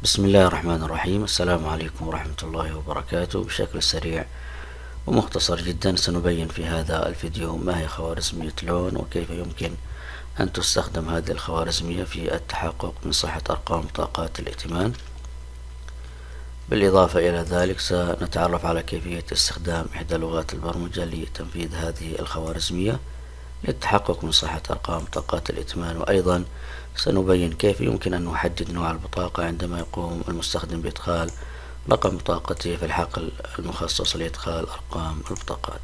بسم الله الرحمن الرحيم. السلام عليكم ورحمة الله وبركاته. بشكل سريع ومختصر جدا سنبين في هذا الفيديو ما هي خوارزمية لون وكيف يمكن أن تستخدم هذه الخوارزمية في التحقق من صحة أرقام بطاقات الائتمان. بالإضافة إلى ذلك سنتعرف على كيفية استخدام إحدى لغات البرمجة لتنفيذ هذه الخوارزمية للتحقق من صحة أرقام بطاقات الائتمان، وأيضا سنبين كيف يمكن أن نحدد نوع البطاقة عندما يقوم المستخدم بإدخال رقم بطاقته في الحقل المخصص لإدخال أرقام البطاقات.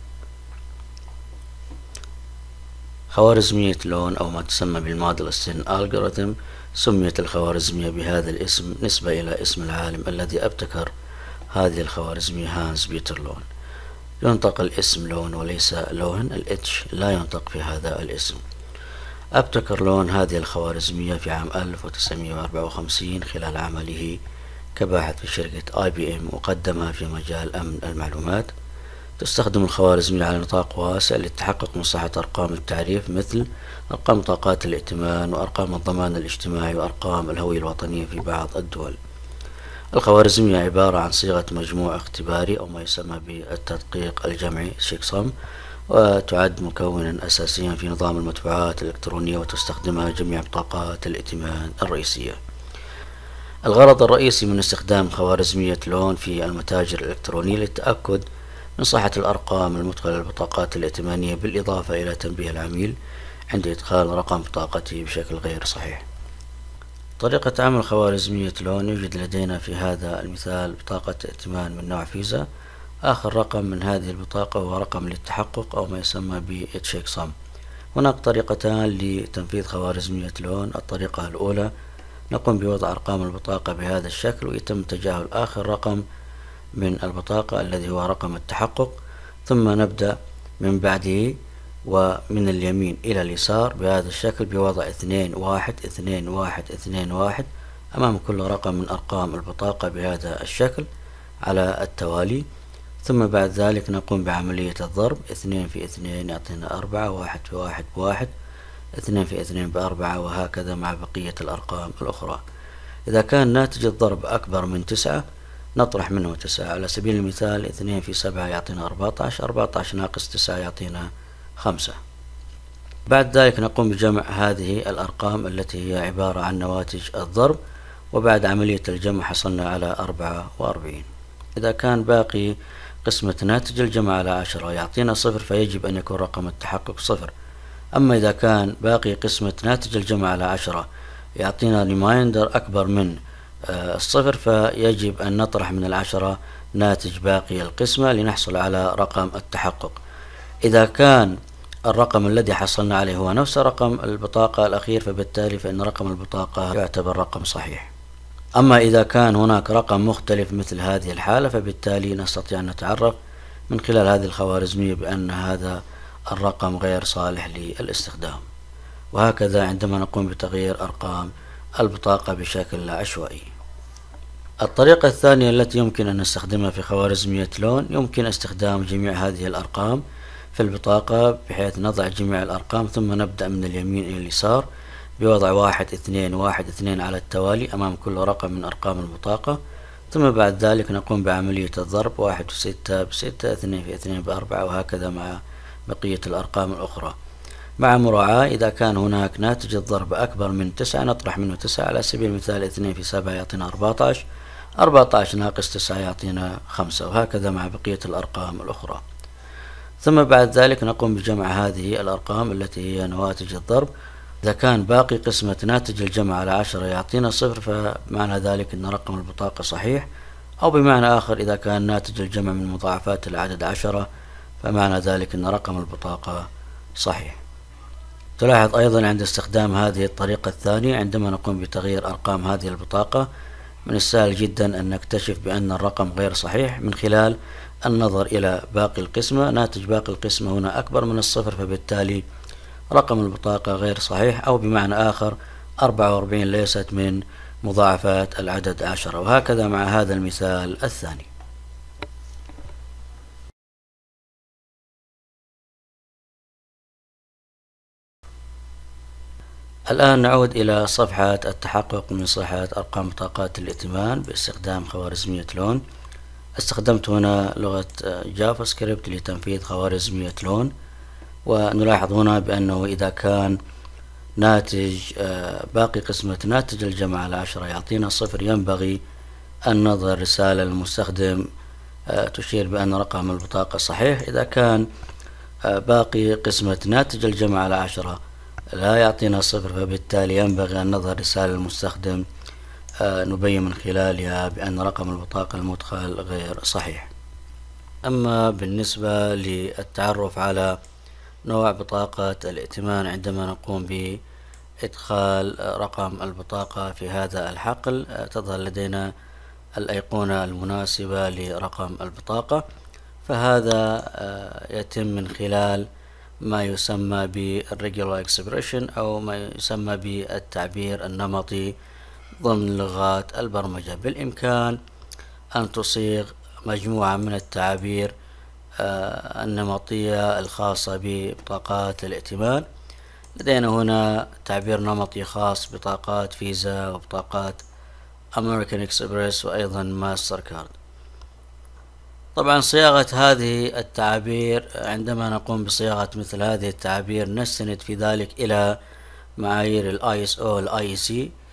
خوارزمية لون أو ما تسمى بالموديل سين ألغوريثم، سميت الخوارزمية بهذا الاسم نسبة إلى اسم العالم الذي ابتكر هذه الخوارزمية، هانس بيتر لون. ينطق الاسم لون وليس لوهن، الاتش لا ينطق في هذا الاسم. ابتكر لون هذه الخوارزمية في عام 1954 خلال عمله كباحث في شركة IBM، وقدمها في مجال أمن المعلومات. تستخدم الخوارزمية على نطاق واسع للتحقق من صحة أرقام التعريف مثل أرقام بطاقات الائتمان وأرقام الضمان الاجتماعي وأرقام الهوية الوطنية في بعض الدول. الخوارزمية عبارة عن صيغة مجموع اختباري أو ما يسمى بالتدقيق الجمعي شيكسام، وتعد مكونا أساسيا في نظام المدفوعات الإلكترونية، وتستخدمها جميع بطاقات الائتمان الرئيسية. الغرض الرئيسي من استخدام خوارزمية لون في المتاجر الإلكترونية للتأكد من صحة الأرقام المدخلة للبطاقات الائتمانية، بالإضافة إلى تنبيه العميل عند إدخال رقم بطاقته بشكل غير صحيح. طريقة عمل خوارزمية لون: يوجد لدينا في هذا المثال بطاقة ائتمان من نوع فيزا. آخر رقم من هذه البطاقة هو رقم للتحقق أو ما يسمى بالتشيك سم. هناك طريقتان لتنفيذ خوارزمية لون. الطريقة الأولى: نقوم بوضع أرقام البطاقة بهذا الشكل، ويتم تجاهل آخر رقم من البطاقة الذي هو رقم التحقق، ثم نبدأ من بعده ومن اليمين إلى اليسار بهذا الشكل بوضع 2 1 2 1 2 1 أمام كل رقم من أرقام البطاقة بهذا الشكل على التوالي. ثم بعد ذلك نقوم بعملية الضرب: 2 في 2 يعطينا 4، 1 في 1 ب1، 2 في 2 ب4، وهكذا مع بقية الأرقام الأخرى. إذا كان ناتج الضرب أكبر من 9 نطرح منه 9. على سبيل المثال 2 في 7 يعطينا 14، 14 ناقص 9 يعطينا 5. بعد ذلك نقوم بجمع هذه الأرقام التي هي عبارة عن نواتج الضرب، وبعد عملية الجمع حصلنا على 44. إذا كان باقي قسمة ناتج الجمع على 10 يعطينا 0، فيجب أن يكون رقم التحقق 0. أما إذا كان باقي قسمة ناتج الجمع على 10 يعطينا ريمايندر أكبر من 0، فيجب أن نطرح من 10 ناتج باقي القسمة لنحصل على رقم التحقق. إذا كان الرقم الذي حصلنا عليه هو نفس رقم البطاقة الأخير، فبالتالي فإن رقم البطاقة يعتبر رقم صحيح. أما إذا كان هناك رقم مختلف مثل هذه الحالة، فبالتالي نستطيع أن نتعرف من خلال هذه الخوارزمية بأن هذا الرقم غير صالح للاستخدام. وهكذا عندما نقوم بتغيير أرقام البطاقة بشكل عشوائي. الطريقة الثانية التي يمكن أن نستخدمها في خوارزمية لون: يمكن استخدام جميع هذه الأرقام في البطاقة بحيث نضع جميع الأرقام ثم نبدأ من اليمين إلى اليسار بوضع 1 2 1 2 على التوالي أمام كل رقم من أرقام البطاقة، ثم بعد ذلك نقوم بعملية الضرب: 1 في 6 ب6، 2 في 2 ب4، وهكذا مع بقية الأرقام الأخرى، مع مراعاة إذا كان هناك ناتج الضرب أكبر من 9 نطرح منه 9. على سبيل المثال 2 في 7 يعطينا 14، 14 ناقص 9 يعطينا 5، وهكذا مع بقية الأرقام الأخرى. ثم بعد ذلك نقوم بجمع هذه الأرقام التي هي نواتج الضرب. إذا كان باقي قسمة ناتج الجمع على 10 يعطينا 0، فمعنى ذلك أن رقم البطاقة صحيح، أو بمعنى آخر إذا كان ناتج الجمع من مضاعفات العدد 10 فمعنى ذلك أن رقم البطاقة صحيح. تلاحظ أيضا عند استخدام هذه الطريقة الثانية عندما نقوم بتغيير أرقام هذه البطاقة من السهل جدا أن نكتشف بأن الرقم غير صحيح من خلال النظر إلى باقي القسمة. ناتج باقي القسمة هنا أكبر من 0، فبالتالي رقم البطاقة غير صحيح، أو بمعنى آخر 44 ليست من مضاعفات العدد 10، وهكذا مع هذا المثال الثاني. الآن نعود إلى صفحة التحقق من صحة أرقام بطاقات الائتمان باستخدام خوارزمية لون. استخدمت هنا لغة جافا سكريبت لتنفيذ خوارزمية لون، ونلاحظ هنا بأنه إذا كان ناتج باقي قسمة ناتج الجمع على 10 يعطينا 0، ينبغي أن نظهر رسالة للمستخدم تشير بأن رقم البطاقة صحيح. إذا كان باقي قسمة ناتج الجمع على 10 لا يعطينا 0، فبالتالي ينبغي أن نظهر رسالة للمستخدم نبين من خلالها بأن رقم البطاقة المدخل غير صحيح. أما بالنسبة للتعرف على نوع بطاقة الائتمان عندما نقوم بإدخال رقم البطاقة في هذا الحقل، تظهر لدينا الأيقونة المناسبة لرقم البطاقة، فهذا يتم من خلال ما يسمى بالريجولار اكسبريشن أو ما يسمى بالتعبير النمطي ضمن لغات البرمجة. بالإمكان أن تصيغ مجموعة من التعابير النمطية الخاصة ببطاقات الائتمان. لدينا هنا تعبير نمطي خاص ببطاقات فيزا وبطاقات أمريكان إكسبرس وأيضا ماستر كارد. طبعا صياغة هذه التعابير، عندما نقوم بصياغة مثل هذه التعابير نستند في ذلك إلى معايير ال ISO وال IEC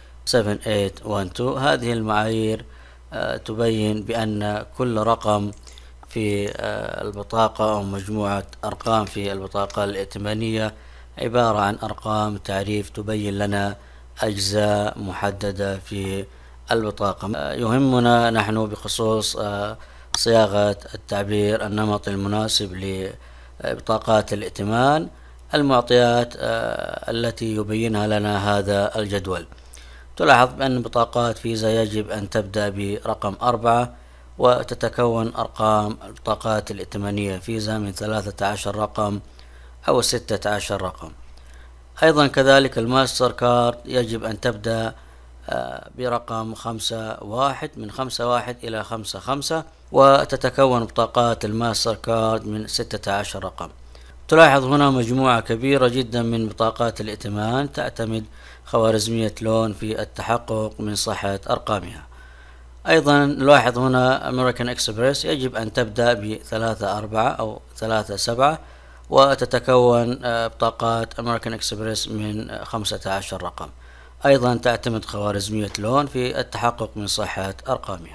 7812. هذه المعايير تبين بأن كل رقم في البطاقة أو مجموعة أرقام في البطاقة الائتمانية عبارة عن أرقام تعريف تبين لنا أجزاء محددة في البطاقة. يهمنا نحن بخصوص صياغة التعبير النمطي المناسب لبطاقات الائتمان المعطيات التي يبينها لنا هذا الجدول. تلاحظ بأن بطاقات فيزا يجب أن تبدأ برقم 4، وتتكون أرقام البطاقات الائتمانية فيزا من 13 رقم أو 16 رقم. أيضا كذلك الماستر كارد يجب أن تبدأ برقم 5-1 من 5-1 إلى 5-5، وتتكون بطاقات الماستر كارد من 16 رقم. تلاحظ هنا مجموعة كبيرة جدا من بطاقات الائتمان تعتمد خوارزمية لون في التحقق من صحة أرقامها. أيضا نلاحظ هنا أمريكان إكسبرس يجب أن تبدأ ب3-4 أو 3-7، وتتكون بطاقات أمريكان إكسبرس من 15 رقم. أيضا تعتمد خوارزمية لون في التحقق من صحة أرقامها.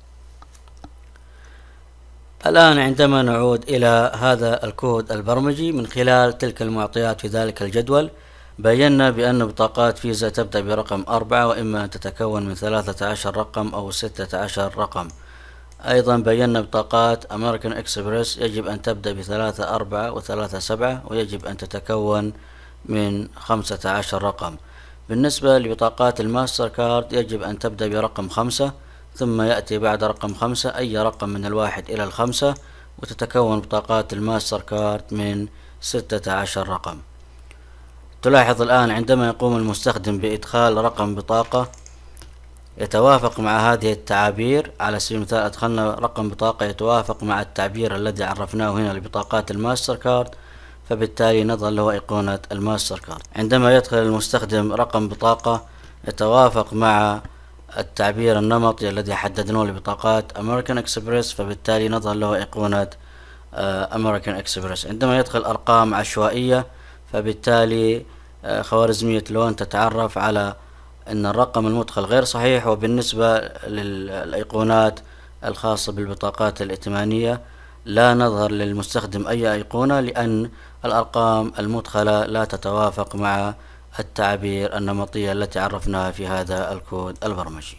الآن عندما نعود إلى هذا الكود البرمجي من خلال تلك المعطيات في ذلك الجدول، بينا بأن بطاقات فيزا تبدأ برقم 4، وإما أن تتكون من 13 رقم أو 16 رقم. أيضا بينا بطاقات أمريكان إكسبرس يجب أن تبدأ ب3-4 و3-7، ويجب أن تتكون من 15 رقم. بالنسبة لبطاقات الماستر كارد يجب أن تبدأ برقم 5، ثم يأتي بعد رقم 5 أي رقم من 1 إلى 5، وتتكون بطاقات الماستر كارد من 16 رقم. تلاحظ الآن عندما يقوم المستخدم بإدخال رقم بطاقة يتوافق مع هذه التعابير، على سبيل المثال أدخلنا رقم بطاقة يتوافق مع التعبير الذي عرفناه هنا لبطاقات الماستر كارد، فبالتالي نظهر له أيقونة الماستر كارد. عندما يدخل المستخدم رقم بطاقة يتوافق مع التعبير النمطي الذي حددناه لبطاقات أمريكان إكسبرس، فبالتالي نظهر له أيقونة أمريكان إكسبرس. عندما يدخل أرقام عشوائية فبالتالي خوارزمية لون تتعرف على أن الرقم المدخل غير صحيح. وبالنسبة للأيقونات الخاصة بالبطاقات الائتمانية لا نظهر للمستخدم أي أيقونة، لأن الأرقام المدخلة لا تتوافق مع التعابير النمطية التي عرفناها في هذا الكود البرمجي.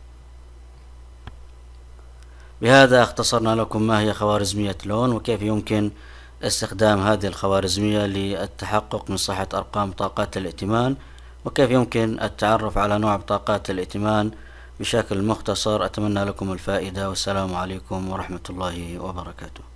بهذا اختصرنا لكم ما هي خوارزمية لون، وكيف يمكن استخدام هذه الخوارزمية للتحقق من صحة أرقام بطاقات الائتمان، وكيف يمكن التعرف على نوع بطاقات الائتمان بشكل مختصر. أتمنى لكم الفائدة، والسلام عليكم ورحمة الله وبركاته.